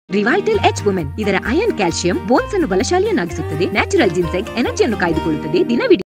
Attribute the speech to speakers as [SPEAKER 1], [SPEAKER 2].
[SPEAKER 1] ರಿವೈಟಲ್ H Woman ಇದರ iron calcium bones ಅನ್ನು ಬಲಶಾಲಿಯನ್ನಾಗಿಸುತ್ತದೆ, ನ್ಯಾಚುರಲ್ ಜಿನ್ಸೆಗ್ ಎನರ್ಜಿಯನ್ನು ಕಾಯ್ದುಕೊಳ್ಳುತ್ತದೆ, ದಿನವಿಡೀ